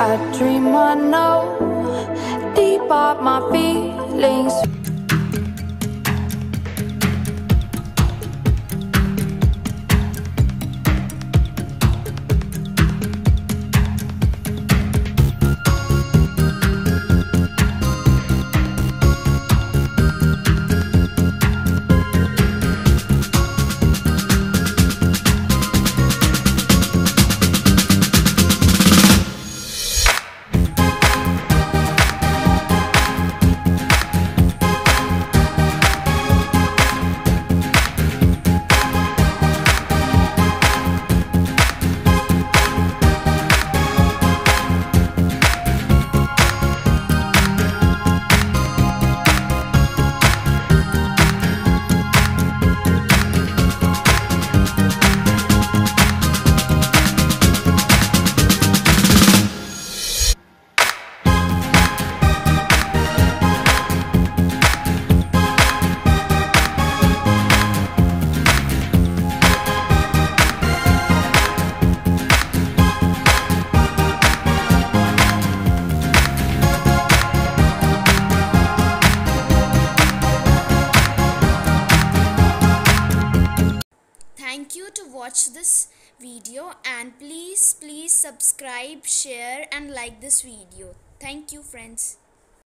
I dream I know deep up my feelings. Thank you to watch this video, and please subscribe, share and like this video. Thank you friends.